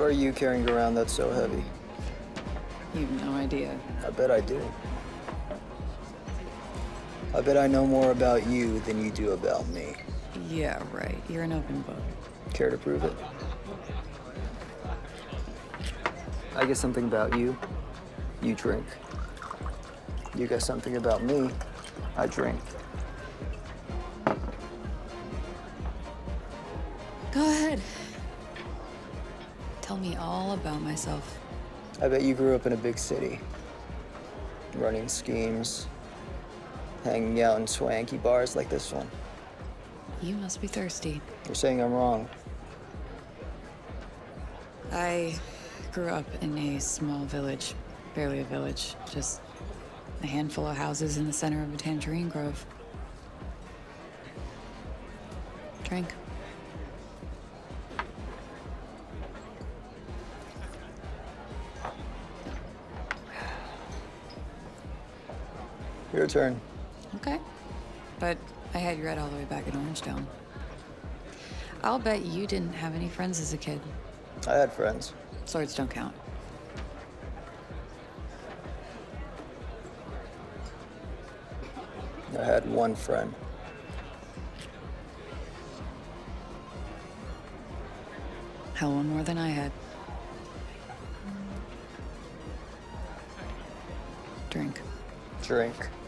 What are you carrying around that's so heavy? You've no idea. I bet I do. I bet I know more about you than you do about me. Yeah, right. You're an open book. Care to prove it? I guess something about you. You drink. You got something about me. I drink. Go ahead. Tell me all about myself. I bet you grew up in a big city. Running schemes. Hanging out in swanky bars like this one. You must be thirsty. You're saying I'm wrong. I grew up in a small village. Barely a village. Just a handful of houses in the center of a tangerine grove. Drink. Your turn. Okay. But I had you read all the way back in Orangetown. I'll bet you didn't have any friends as a kid. I had friends. Swords don't count. I had one friend. Hell, one more than I had. Drink. Drink.